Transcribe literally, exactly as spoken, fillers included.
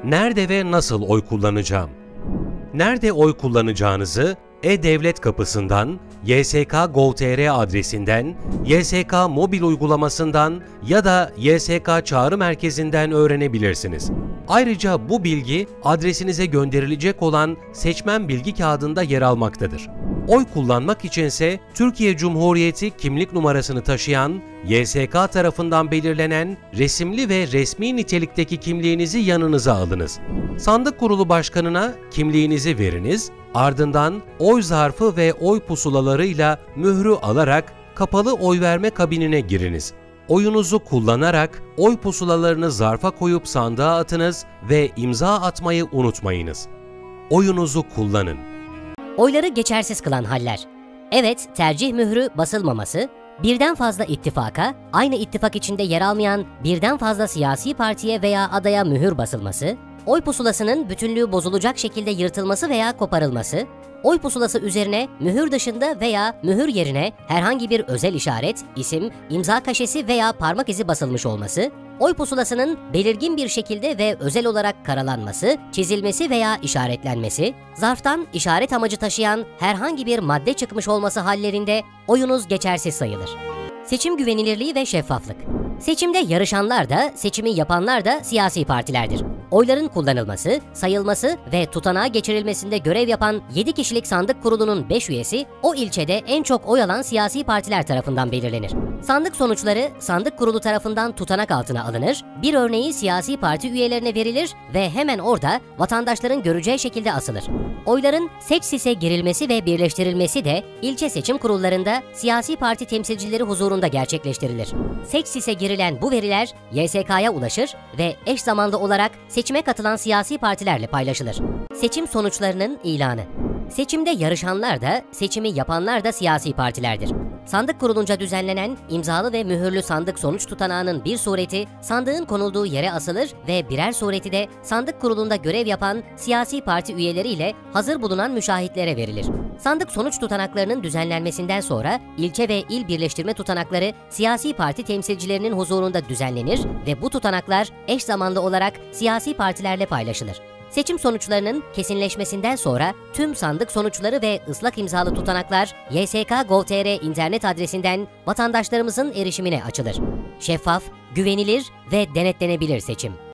Nerede ve nasıl oy kullanacağım? Nerede oy kullanacağınızı E-Devlet kapısından, Y S K nokta gov nokta tr adresinden, Y S K mobil uygulamasından ya da Y S K çağrı merkezinden öğrenebilirsiniz. Ayrıca bu bilgi adresinize gönderilecek olan seçmen bilgi kağıdında yer almaktadır. Oy kullanmak içinse Türkiye Cumhuriyeti kimlik numarasını taşıyan, Y S K tarafından belirlenen resimli ve resmi nitelikteki kimliğinizi yanınıza alınız. Sandık Kurulu Başkanı'na kimliğinizi veriniz, ardından oy zarfı ve oy pusulalarıyla mührü alarak kapalı oy verme kabinine giriniz. Oyunuzu kullanarak oy pusulalarını zarfa koyup sandığa atınız ve imza atmayı unutmayınız. Oyunuzu kullanın. Oyları geçersiz kılan haller. Evet, tercih mührü basılmaması, birden fazla ittifaka, aynı ittifak içinde yer almayan birden fazla siyasi partiye veya adaya mühür basılması, oy pusulasının bütünlüğü bozulacak şekilde yırtılması veya koparılması, oy pusulası üzerine mühür dışında veya mühür yerine herhangi bir özel işaret, isim, imza kaşesi veya parmak izi basılmış olması, oy pusulasının belirgin bir şekilde ve özel olarak karalanması, çizilmesi veya işaretlenmesi, zarftan işaret amacı taşıyan herhangi bir madde çıkmış olması hallerinde oyunuz geçersiz sayılır. Seçim güvenilirliği ve şeffaflık. Seçimde yarışanlar da, seçimi yapanlar da siyasi partilerdir. Oyların kullanılması, sayılması ve tutanağa geçirilmesinde görev yapan yedi kişilik sandık kurulunun beş üyesi, o ilçede en çok oy alan siyasi partiler tarafından belirlenir. Sandık sonuçları sandık kurulu tarafından tutanak altına alınır, bir örneği siyasi parti üyelerine verilir ve hemen orada vatandaşların göreceği şekilde asılır. Oyların seç sise girilmesi ve birleştirilmesi de ilçe seçim kurullarında siyasi parti temsilcileri huzurunda gerçekleştirilir. Seç sise girilen bu veriler Y S K'ya ulaşır ve eş zamanlı olarak seçime katılan siyasi partilerle paylaşılır. Seçim sonuçlarının ilanı. Seçimde yarışanlar da, seçimi yapanlar da siyasi partilerdir. Sandık kurulunca düzenlenen imzalı ve mühürlü sandık sonuç tutanağının bir sureti sandığın konulduğu yere asılır ve birer sureti de sandık kurulunda görev yapan siyasi parti üyeleriyle hazır bulunan müşahitlere verilir. Sandık sonuç tutanaklarının düzenlenmesinden sonra ilçe ve il birleştirme tutanakları siyasi parti temsilcilerinin huzurunda düzenlenir ve bu tutanaklar eş zamanlı olarak siyasi partilerle paylaşılır. Seçim sonuçlarının kesinleşmesinden sonra tüm sandık sonuçları ve ıslak imzalı tutanaklar Y S K nokta gov nokta tr internet adresinden vatandaşlarımızın erişimine açılır. Şeffaf, güvenilir ve denetlenebilir seçim.